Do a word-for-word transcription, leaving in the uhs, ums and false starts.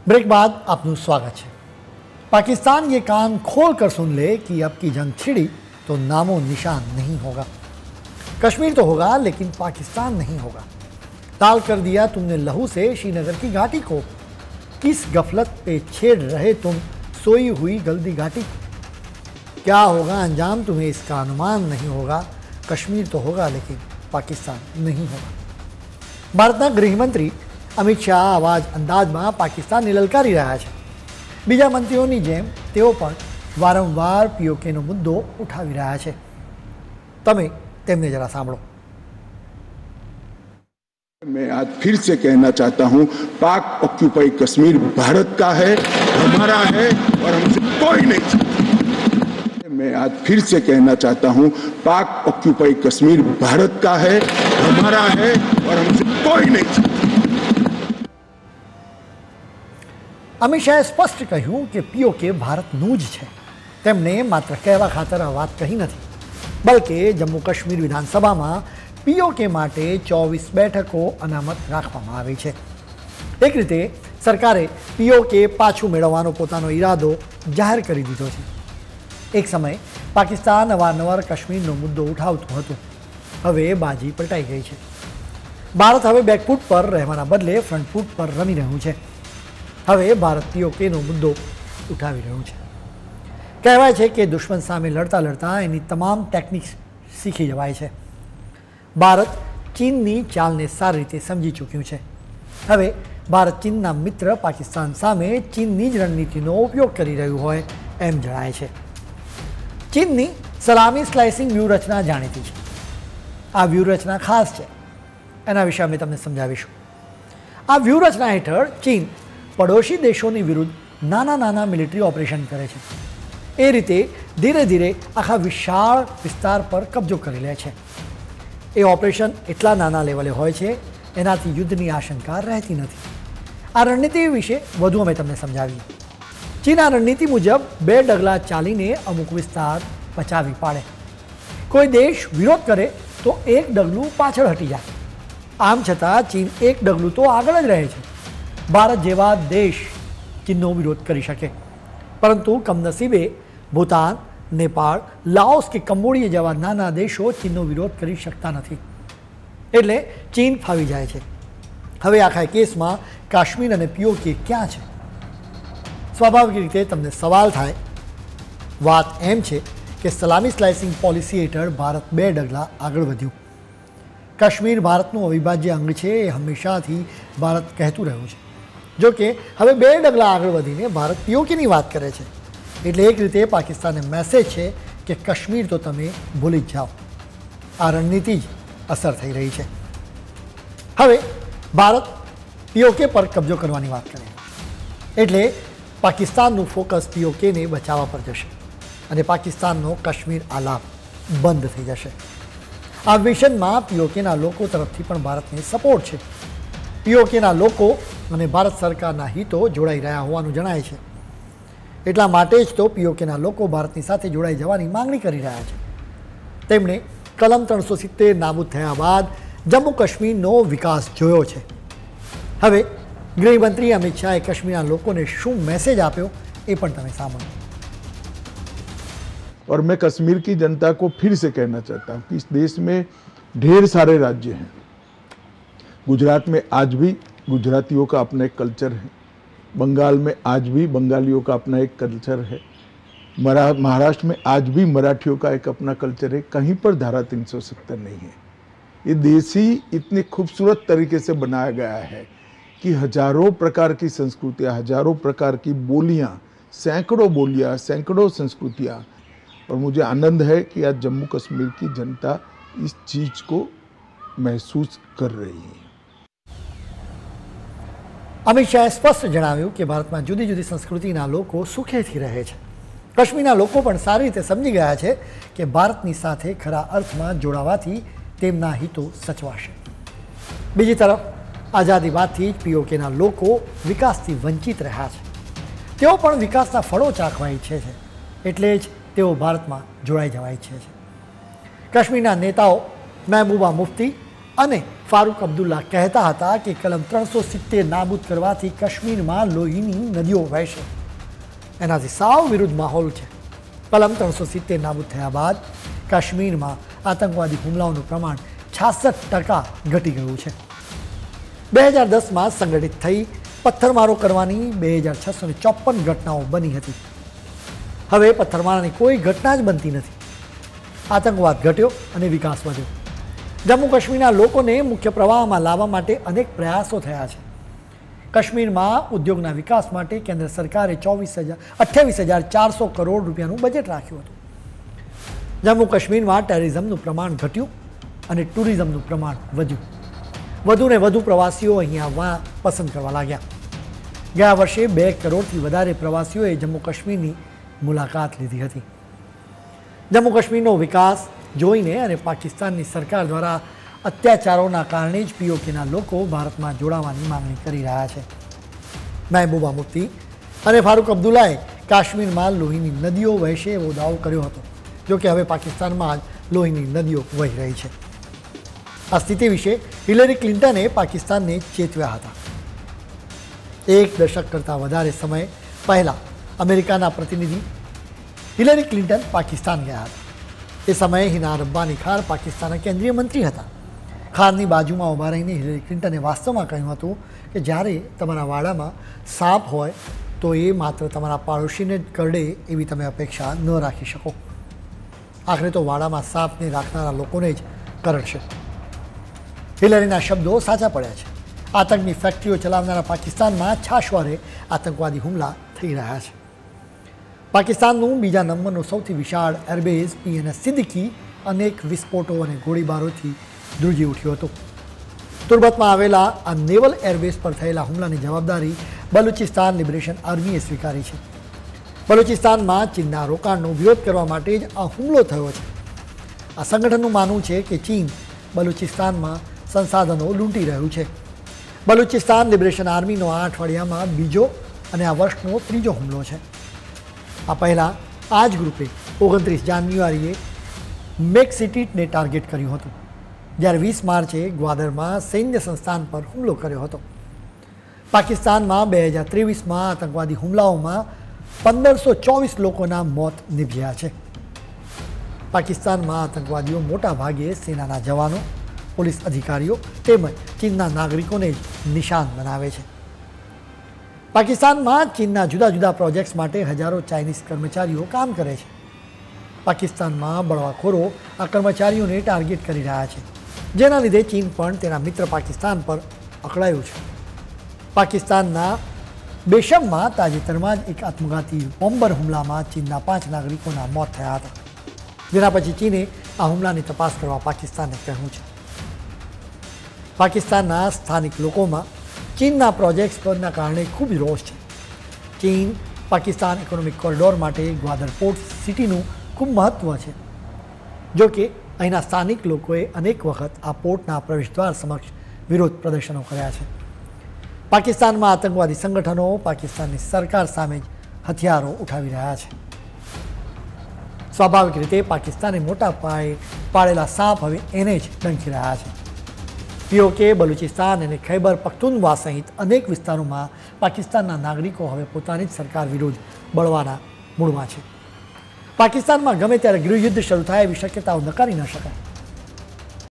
Break बाद आपનું स्वागत है। पाकिस्तान ये कान खोल कर सुन ले कि अब की जंग छिड़ी तो नामो निशान नहीं होगा। कश्मीर तो होगा लेकिन पाकिस्तान नहीं होगा। लाल कर दिया तुमने लहू से श्रीनगर की घाटी को। किस गफलत पे छेड़ रहे तुम सोई हुई गलदी घाटी। क्या होगा अंजाम तुम्हें इसका अनुमान नहीं होगा। कश्मीर तो होगा लेकिन पाकिस्तान नहीं होगा। भारतना गृहमंत्री अमित शाह आवाज अंदाज में पाकिस्तान ने ललकारी रहा है। बीजा मंत्रीओनी जेम तेओ पण वारंवार पीओकेनो मुद्दो उठावी रहा है। तमे तेमने जरा सांभळो। मैं आज फिर से कहना चाहता हूं, पाक ऑक्यूपाई कश्मीर भारत का है, हमारा है और हमसे कोई नहीं चाहता। मैं आज फिर से कहना चाहता हूं, पाक ऑक्यूपाई कश्मीर भारत का है, हमारा है और हमसे कोई नहीं चाहता। अमित शाहे स्पष्ट कह્યું કે પીઓકે ભારતનું જ છે। તેમણે માત્ર કહેવા ખાતર આ વાત કહી નથી, બલકે જમ્મુ કાશ્મીર વિધાનસભામાં પીઓકે માટે ચોવીસ બેઠકો અનામત રાખવામાં આવી છે। એક રીતે સરકારે પીઓકે પાછું મેળવવાનો પોતાનો ઈરાદો જાહેર કરી દીધો છે। એક સમય પાકિસ્તાન અવારનવાર કાશ્મીરનો મુદ્દો ઉઠાવતું હતું, હવે બાજી પલટાઈ ગઈ છે। ભારત હવે બેકફૂટ પર રહેવાના બદલે ફ્રન્ટ ફૂટ પર રમી રહ્યું છે। હવે ભારત પીઓકેનો મુદ્દો ઉઠાવી રહ્યું છે। કહેવાય છે કે દુશ્મન સામે લડતા લડતા એની તમામ ટેકનિક્સ શીખી જવાય છે। ભારત ચીનની ચાલને સારી રીતે સમજી ચૂક્યું છે। હવે ભારત ચીનના મિત્ર પાકિસ્તાન સામે ચીનની જ રણનીતિનો ઉપયોગ કરી રહ્યું હોય એમ જણાય છે। ચીનની સલામી સ્લાઇસિંગ વ્યૂહરચના જાણીતી છે। આ વ્યૂહરચના ખાસ છે, એના વિશે અમે તમને સમજાવીશું। આ વ્યૂહરચના હેઠળ ચીન પડોશી દેશોની વિરુદ્ધ નાના નાના મિલિટરી ઓપરેશન કરે છે। એ રીતે ધીરે ધીરે આખા વિશાળ વિસ્તાર પર કબજો કરી લે છે। એ ઓપરેશન એટલા નાના લેવલે હોય છે એનાથી યુદ્ધની આશંકા રહેતી નથી। આ રણનીતિ વિશે વધુ અમે તમને સમજાવીએ। ચીન આ રણનીતિ મુજબ બે ડગલા ચાલીને અમુક વિસ્તાર બચાવી પાડે। કોઈ દેશ વિરોધ કરે તો એક ડગલું પાછળ હટી જાય। આમ છતાં ચીન એક ડગલું તો આગળ જ રહે છે। ભારત જેવા દેશ ચીનનો વિરોધ કરી શકે, પરંતુ કમનસીબે ભૂતાન, નેપાળ, લાઓસ કે કંબોડિયા જેવા નાના દેશો ચીનનો વિરોધ કરી શકતા નથી, એટલે ચીન ફાવી જાય છે। હવે આખા કેસમાં કાશ્મીર અને પીઓકે ક્યાં છે? સ્વાભાવિક રીતે તમને સવાલ થાય। વાત એમ છે કે સલામી સ્લાઇસિંગ પોલિસી હેઠળ ભારત બે ડગલા આગળ વધ્યું। કાશ્મીર ભારતનું અવિભાજ્ય અંગ છે એ હંમેશાથી ભારત કહેતું રહ્યું છે। જો કે હવે બે ડગલા આગળ વધીને ભારત પીઓકેની વાત કરે છે, એટલે એક રીતે પાકિસ્તાનને મેસેજ છે કે કાશ્મીર તો તમે ભૂલી જ જાઓ। આ રણનીતિ જ અસર થઈ રહી છે। હવે ભારત પીઓકે પર કબજો કરવાની વાત કરે, એટલે પાકિસ્તાનનું ફોકસ પીઓકેને બચાવવા પર જશે અને પાકિસ્તાનનો કાશ્મીર આલાપ બંધ થઈ જશે। આ મિશનમાં પીઓકેના લોકો તરફથી પણ ભારતને સપોર્ટ છે। પીઓકેના લોકો અને ભારત સરકારના હિતો જોડાઈ રહ્યા હોવાનું જણાય છે। એટલા માટે જ તો પીઓકેના લોકો ભારતની સાથે જોડાઈ જવાની માંગણી કરી રહ્યા છે। તેમણે કલમ ત્રણસો સિત્તેર નાબૂદ થયા બાદ જમ્મુ કાશ્મીરનો વિકાસ જોયો છે। હવે ગૃહમંત્રી અમિત શાહે કાશ્મીરના લોકોને શું મેસેજ આપ્યો એ પણ તમે સાંભળો। और मैं कश्मीर की जनता को फिर से कहना चाहता हूँ कि इस देश में ढेर सारे राज्य हैं। गुजरात में आज भी गुजरातियों का अपना एक कल्चर है, बंगाल में आज भी बंगालियों का अपना एक कल्चर है, मरा महाराष्ट्र में आज भी मराठियों का एक अपना कल्चर है। कहीं पर धारा तीन सौ सत्तर नहीं है। ये देश ही इतने खूबसूरत तरीके से बनाया गया है कि हजारों प्रकार की संस्कृतियाँ, हजारों प्रकार की बोलियाँ, सैकड़ों बोलियाँ, सैकड़ों संस्कृतियाँ। और मुझे आनंद है कि आज जम्मू कश्मीर की जनता इस चीज़ को महसूस कर रही है। અમિત શાહે સ્પષ્ટ જણાવ્યું કે ભારતમાં જુદી જુદી સંસ્કૃતિના લોકો સુખેથી રહે છે। કાશ્મીરના લોકો પણ સારી રીતે સમજી ગયા છે કે ભારતની સાથે ખરા અર્થમાં જોડાવાથી તેમના હિતો સચવાશે। બીજી તરફ આઝાદી બાદથી જ પીઓકેના લોકો વિકાસથી વંચિત રહ્યા છે। તેઓ પણ વિકાસના ફળો ચાખવા ઈચ્છે છે, એટલે જ તેઓ ભારતમાં જોડાઈ જવા ઈચ્છે છે। કાશ્મીરના નેતાઓ મહેબૂબા મુફ્તી, અને ફારૂક અબ્દુલ્લા કહેતા હતા કે કલમ ત્રણસો સિત્તેર નાબૂદ કરવાથી કાશ્મીરમાં લોહીની નદીઓ વહેશે. એનાથી સાવ વિરુદ્ધ માહોલ છે. કલમ ત્રણસો સિત્તેર નાબૂદ થયા બાદ કાશ્મીરમાં આતંકવાદી હુમલાઓનું પ્રમાણ છાસઠ ટકા ઘટી ગયું છે. બે હજાર દસમાં સંગઠિત થઈ પથ્થરમારો કરવાની બે હજાર છસો ને ચોપન ઘટનાઓ બની હતી. હવે પથ્થરમારાની કોઈ ઘટના જ બનતી નથી. આતંકવાદ ઘટ્યો અને વિકાસ વધ્યો. જમ્મુ કાશ્મીરના લોકોને મુખ્ય પ્રવાહમાં લાવવા માટે અનેક પ્રયાસો થયા છે. કાશ્મીરમાં ઉદ્યોગના વિકાસ માટે કેન્દ્ર સરકારે ચોવીસ હજાર અઠ્યાવીસ હજાર ચારસો કરોડ રૂપિયાનું બજેટ રાખ્યું હતું. જમ્મુ કાશ્મીરમાં ટેરરિઝમનું પ્રમાણ ઘટ્યું અને ટુરિઝમનું પ્રમાણ વધ્યું. વધુ ને વધુ પ્રવાસીઓ અહીં આવવા પસંદ કરવા લાગ્યા. ગયા વર્ષે બે કરોડથી વધારે પ્રવાસીઓએ જમ્મુ કાશ્મીરની મુલાકાત લીધી હતી. જમ્મુ કાશ્મીરનો વિકાસ જોઈને અને પાકિસ્તાનની સરકાર દ્વારા અત્યાચારોના કારણે જ પીઓકેના લોકો ભારતમાં જોડાવાની માંગણી કરી રહ્યા છે. મહેબૂબા મુફ્તી અને ફારૂક અબ્દુલ્લાએ કાશ્મીરમાં લોહીની નદીઓ વહેશે એવો દાવો કર્યો હતો. જોકે હવે પાકિસ્તાનમાં જ લોહીની નદીઓ વહી રહી છે. આ સ્થિતિ વિશે હિલેરી ક્લિન્ટને પાકિસ્તાનને ચેતવ્યા હતા. એક દશક કરતાં વધારે સમય પહેલાં અમેરિકાના પ્રતિનિધિ હિલેરી ક્લિન્ટન પાકિસ્તાન ગયા હતા. એ સમયે હિના રબ્બાની ખાન પાકિસ્તાનના કેન્દ્રીય મંત્રી હતા. ખાનની બાજુમાં ઊભા રહીને હિલેરી ક્લિન્ટને વાસ્તવમાં કહ્યું હતું કે જ્યારે તમારા વાડામાં સાપ હોય તો એ માત્ર તમારા પાડોશીને જ કરડે એવી તમે અપેક્ષા ન રાખી શકો. આખરે તો વાડામાં સાપને રાખનારા લોકોને જ કરડશે. હિલેરીના શબ્દો સાચા પડ્યા છે. આતંકની ફેક્ટરીઓ ચલાવનારા પાકિસ્તાનમાં છાશવારે આતંકવાદી હુમલા થઈ રહ્યા છે. પાકિસ્તાનનું બીજા નંબરનું સૌથી વિશાળ એરબેઝ પીએનએસ સિદ્દીકી અનેક વિસ્ફોટો અને ગોળીબારોથી ધ્રુજી ઉઠ્યો હતો. તુર્બતમાં આવેલા આ નેવલ એરબેઝ પર થયેલા હુમલાની જવાબદારી બલુચિસ્તાન લિબરેશન આર્મીએ સ્વીકારી છે. બલુચિસ્તાનમાં ચીનના રોકાણનો વિરોધ કરવા માટે જ આ હુમલો થયો છે. આ સંગઠનનું માનવું છે કે ચીન બલુચિસ્તાનમાં સંસાધનો લૂંટી રહ્યું છે. બલુચિસ્તાન લિબરેશન આર્મીનો આ અઠવાડિયામાં બીજો અને આ વર્ષનો ત્રીજો હુમલો છે. આ પહેલાં આ જ ગ્રુપે ઓગણત્રીસ જાન્યુઆરીએ મેક સિટીને ટાર્ગેટ કર્યું હતું, જ્યારે વીસ માર્ચે ગ્વાદરમાં સૈન્ય સંસ્થાન પર હુમલો કર્યો હતો. પાકિસ્તાનમાં બે હજાર ત્રેવીસમાં આતંકવાદી હુમલાઓમાં પંદરસો ચોવીસ લોકોના મોત નીપજ્યા છે. પાકિસ્તાનમાં આતંકવાદીઓ મોટા ભાગે સેનાના જવાનો, પોલીસ અધિકારીઓ તેમજ ચીનના નાગરિકોને જ નિશાન બનાવે છે. પાકિસ્તાનમાં ચીનના જુદા જુદા પ્રોજેક્ટ્સ માટે હજારો ચાઇનીઝ કર્મચારીઓ કામ કરે છે. પાકિસ્તાનમાં બળવાખોરો આ કર્મચારીઓને ટાર્ગેટ કરી રહ્યા છે, જેના લીધે ચીન પણ તેના મિત્ર પાકિસ્તાન પર અકળાયું છે. પાકિસ્તાનના બેશમમાં તાજેતરમાં જ એક આત્મઘાતી બોમ્બર હુમલામાં ચીનના પાંચ નાગરિકોના મોત થયા હતા, જેના પછી ચીને આ હુમલાની તપાસ કરવા પાકિસ્તાનને કહ્યું છે. પાકિસ્તાનના સ્થાનિક લોકોમાં ચીનના પ્રોજેક્ટ્સ પરના કારણે ખૂબ રોષ છે. ચીન પાકિસ્તાન ઇકોનોમિક કોરિડોર માટે ગ્વાદર પોર્ટ સિટીનું ખૂબ મહત્ત્વ છે. જોકે અહીંના સ્થાનિક લોકોએ અનેક વખત આ પોર્ટના પ્રવેશદ્વાર સમક્ષ વિરોધ પ્રદર્શનો કર્યા છે. પાકિસ્તાનમાં આતંકવાદી સંગઠનો પાકિસ્તાનની સરકાર સામે જ હથિયારો ઉઠાવી રહ્યા છે. સ્વાભાવિક રીતે પાકિસ્તાને મોટા પાયે પાળેલા સાપ હવે એને જ ડંખી રહ્યા છે. પીઓકે, બલુચિસ્તાન અને ખૈબર પખ્તુનવા સહિત અનેક વિસ્તારોમાં પાકિસ્તાનના નાગરિકો હવે પોતાની જ સરકાર વિરુદ્ધ બળવાના મૂડમાં છે. પાકિસ્તાનમાં ગમે ત્યારે ગૃહયુદ્ધ શરૂ થાય એવી શક્યતાઓ નકારી ન શકાય.